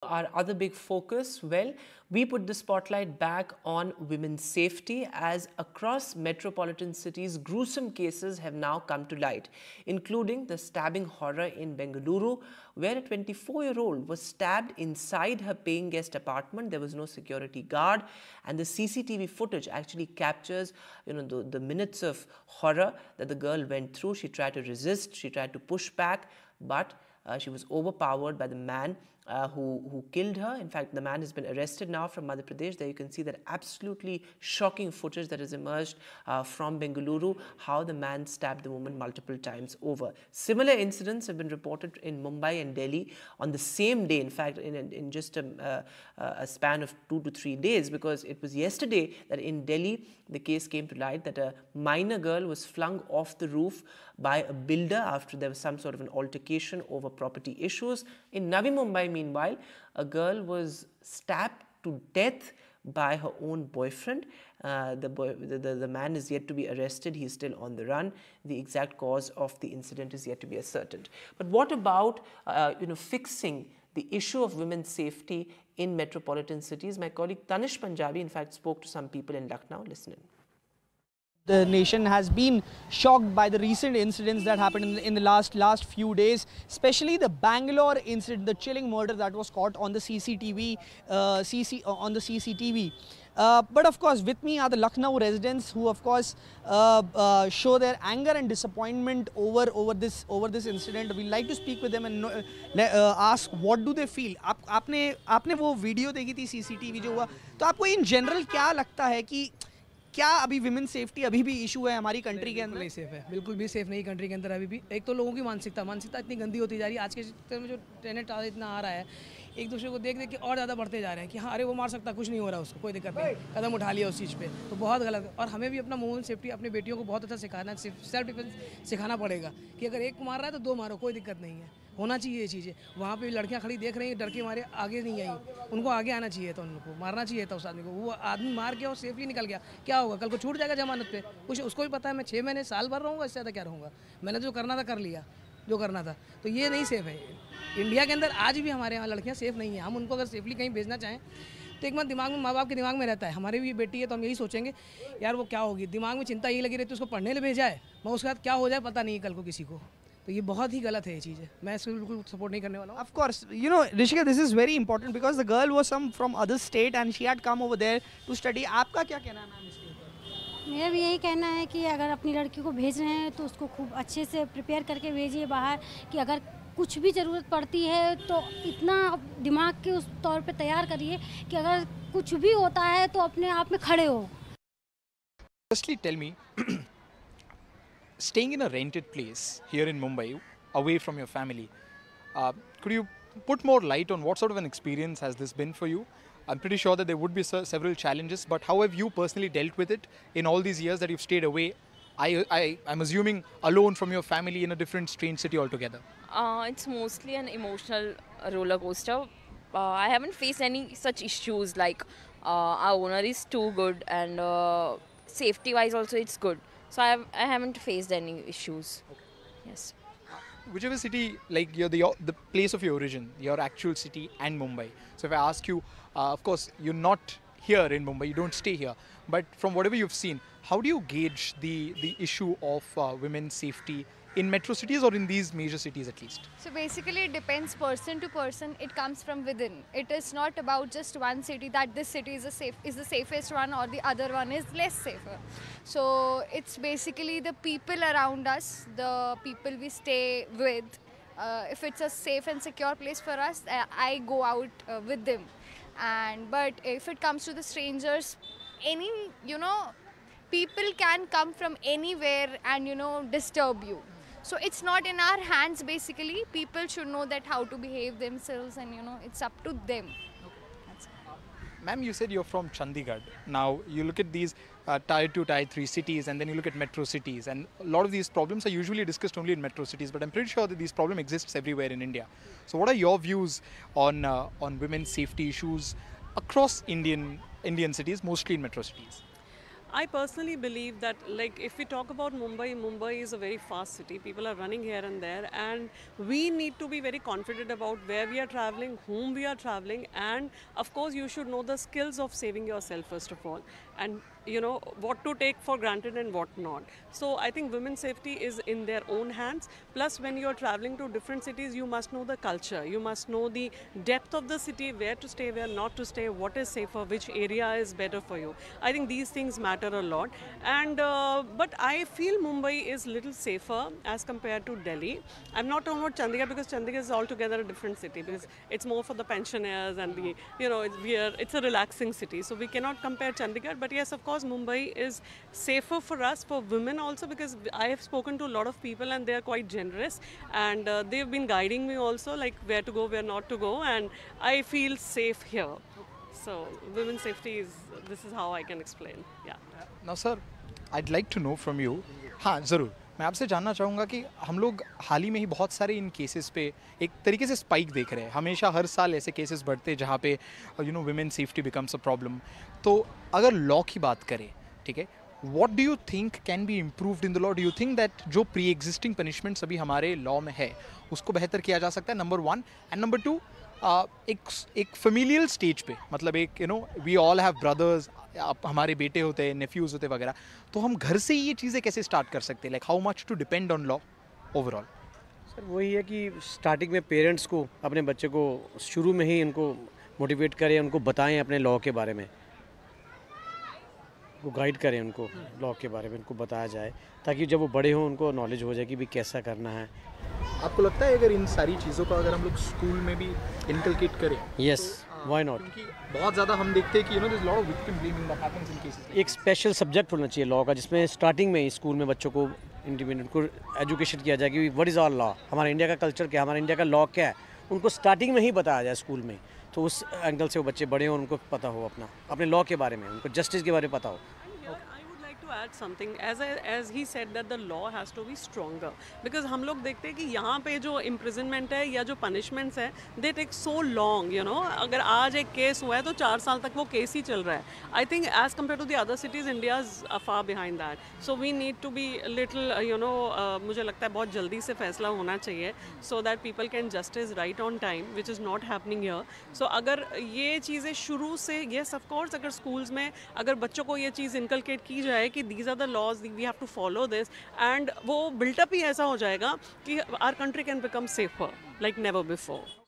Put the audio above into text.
our other big focus? Well, we put the spotlight back on women's safety as across metropolitan cities, gruesome cases have now come to light, including the stabbing horror in Bengaluru, where a 24-year-old was stabbed inside her paying guest apartment. There was no security guard, and the CCTV footage actually captures, the minutes of horror that the girl went through. She tried to resist, she tried to push back, but she was overpowered by the man who killed her. In fact, the man has been arrested now from Madhya Pradesh. There you can see that absolutely shocking footage that has emerged from Bengaluru, how the man stabbed the woman multiple times over. Similar incidents have been reported in Mumbai and Delhi on the same day, in fact, in just a span of 2 to 3 days, because it was yesterday that in Delhi, the case came to light that a minor girl was flung off the roof by a builder after there was some sort of an altercation over property issues. In Navi Mumbai, meanwhile, a girl was stabbed to death by her own boyfriend. The man is yet to be arrested. He is still on the run. The exact cause of the incident is yet to be ascertained. But what about fixing the issue of women's safety in metropolitan cities? My colleague Tanish Punjabi, in fact, spoke to some people in Lucknow. Listen in. The nation has been shocked by the recent incidents that happened in the last few days, especially the Bangalore incident, the chilling murder that was caught on the CCTV. But of course, with me are the Lucknow residents who, of course, show their anger and disappointment over this incident. We'd like to speak with them and ask what do they feel. आपने वो video देखी थी CCTV जो हुआ, तो आपको in general क्या लगता है कि क्या अभी विमेन सेफ्टी अभी भी इशू है हमारी कंट्री के अंदर? नहीं सेफ है, बिल्कुल भी सेफ नहीं कंट्री के अंदर अभी भी। एक तो लोगों की मानसिकता इतनी गंदी होती जा रही है। आज के समय में जो ट्रेंड इतना आ रहा है, एक दूसरे को देख के और ज़्यादा बढ़ते जा रहे हैं कि हाँ अरे वो मार सकता, कुछ नहीं हो रहा उसको, कोई दिक्कत नहीं, कदम उठा लिया उस चीज़ पे, तो बहुत गलत। और हमें भी अपना वुमेन सेफ्टी अपनी बेटियों को बहुत अच्छा सिखाना, सेल्फ डिफेंस सिखाना पड़ेगा कि अगर एक को मार रहा है तो दो मारो, कोई दिक्कत नहीं है, होना चाहिए ये चीज़ें। वहाँ पे लड़कियाँ खड़ी देख रही हैं, डर के मारे आगे नहीं आई, उनको आगे आना चाहिए था, उनको मारना चाहिए था उस आदमी को। वो आदमी मार के और सेफली निकल गया, क्या होगा? कल को छूट जाएगा जमानत पे, कुछ उसको भी पता है मैं 6 महीने साल भर रहूँगा, इससे ज़्यादा क्या रहूँगा, मैंने जो करना था कर लिया, जो करना था। तो ये नहीं सेफ़ है। इंडिया के अंदर आज भी हमारे यहाँ लड़कियाँ सेफ़ नहीं हैं। हम उनको अगर सेफली कहीं भेजना चाहें तो एक बार दिमाग में, माँ बाप के दिमाग में रहता है, हमारी भी बेटी है तो हम यही सोचेंगे यार वो क्या होगी, दिमाग में चिंता यही लगी रहती है, उसको पढ़ने ले भेजा है, मगर उसके बाद क्या हो जाए पता नहीं है कल को किसी को। तो ये बहुत ही गलत है ये चीज़ है, मैं इसको बिल्कुल सपोर्ट नहीं करने वाला हूँ। Of course, Rishika, this is very important because the girl was from other state and she had come over there to study. आपका क्या कहना है मैम इसके ऊपर? मेरा भी यही कहना है कि अगर अपनी लड़की को भेज रहे हैं तो उसको खूब अच्छे से प्रिपेयर करके भेजिए बाहर, कि अगर कुछ भी ज़रूरत पड़ती है तो इतना दिमाग के उस तौर पे तैयार करिए कि अगर कुछ भी होता है तो अपने आप में खड़े हो। Firstly, tell me, staying in a rented place here in Mumbai, away from your family, could you put more light on what sort of an experience has this been for you? I'm pretty sure that there would be several challenges, but how have you personally dealt with it in all these years that you've stayed away? I'm assuming alone from your family in a different strange city altogether. It's mostly an emotional roller coaster. I haven't faced any such issues like our owner is too good and safety wise also it's good. So I haven't faced any issues. Okay. Yes. Whichever city, like the place of your origin, your actual city and Mumbai. So if I ask you, of course you're not here in Mumbai, you don't stay here, but from whatever you've seen, how do you gauge the issue of women's safety in metro cities or in these major cities at least? So basically it depends person to person. It comes from within. It is not about just one city that this city is the safest one or the other one is less safer. So it's basically the people around us, the people we stay with. If it's a safe and secure place for us, I go out with them. But if it comes to the strangers, people can come from anywhere and disturb you. So it's not in our hands basically. People should know that how to behave themselves and it's up to them. Ma'am, you said you're from Chandigarh. Now you look at these tier 2, tier 3 cities and then you look at metro cities, and a lot of these problems are usually discussed only in metro cities, but I'm pretty sure that these problem exists everywhere in India. So what are your views on women's safety issues across Indian cities, mostly in metro cities? I personally believe that, like, if we talk about Mumbai, Mumbai is a very fast city. People are running here and there, and we need to be very confident about where we are traveling, whom we are traveling, and of course, you should know the skills of saving yourself first of all, and you know what to take for granted and what not. So I think women's safety is in their own hands. Plus, when you are traveling to different cities, you must know the culture, you must know the depth of the city, where to stay, where not to stay, what is safer, which area is better for you. I think these things matter a lot. And but I feel Mumbai is little safer as compared to Delhi. I'm not talking about Chandigarh, because Chandigarh is altogether a different city, because it's more for the pensioners and the, you know, it's a relaxing city, so we cannot compare Chandigarh. But yes, of course, Mumbai is safer for us, for women also, because I have spoken to a lot of people and they are quite generous, and they've been guiding me also, like where to go, where not to go, and I feel safe here. So women's safety is, this is how I can explain. Yeah. Now sir, I'd like to know from you. हाँ ज़रूर, मैं आपसे जानना चाहूँगा कि हम लोग हाल ही में ही बहुत सारे इन केसेस पे एक तरीके से स्पाइक देख रहे हैं. हमेशा हर साल ऐसे केसेस बढ़ते हैं जहाँ पे you know women safety becomes a problem. तो अगर लॉ की बात करें, ठीक है, what do you think can be improved in the law? Do you think that जो प्री एग्जिस्टिंग पनिशमेंट्स अभी हमारे लॉ में है उसको बेहतर किया जा सकता है, number one. And number two, एक फेमिलियल स्टेज पे, मतलब एक, you know, we all have brothers, हमारे बेटे होते हैं, नेफ्यूज़ होते वगैरह, तो हम घर से ही ये चीज़ें कैसे स्टार्ट कर सकते हैं? Like how much to depend on law overall? Sir वही है कि स्टार्टिंग में पेरेंट्स को अपने बच्चे को शुरू में ही उनको मोटिवेट करें, उनको बताएं अपने लॉ के बारे में, वो गाइड करें उनको लॉ के बारे में, उनको बताया जाए, ताकि जब वो बड़े हों उनको नॉलेज हो जाए कि भी कैसा करना है. आपको लगता है अगर इन सारी चीज़ों को अगर हम लोग स्कूल में भी इनकलकेट करें? Yes, why not. क्योंकि बहुत ज़्यादा हम देखते हैं कि you know there is lot of victim blaming that happens in cases. एक स्पेशल सब्जेक्ट होना चाहिए लॉ का, जिसमें स्टार्टिंग में ही स्कूल में बच्चों को इंडिपेंडेंट को एजुकेशन किया जाए कि व्हाट इज़ आवर लॉ, हमारा इंडिया का कल्चर क्या है, हमारा इंडिया का लॉ क्या है, उनको स्टार्टिंग में ही बताया जाए स्कूल में. तो उस एंगल से वो बच्चे बड़े हों, उनको पता हो अपने लॉ के बारे में, उनको जस्टिस के बारे में पता हो. Add something, as he said that the law has to be stronger, because हम लोग देखते हैं कि यहाँ पे जो imprisonment है या जो punishments है, they take so long, you know. अगर आज एक केस हुआ है तो 4 साल तक वो केस ही चल रहा है. I think as compared to the other cities, India is far behind that. So we need to be little, you know, मुझे लगता है बहुत जल्दी से फैसला होना चाहिए, so that people can justice right on time, which is not happening here. So अगर ये चीज़ें शुरू से, yes of course, अगर schools में अगर बच्चों को ये चीज़ inculcate की जाए कि these are the laws, we have to follow this, and वो built up ही ऐसा हो जाएगा कि our country can become safer like never before.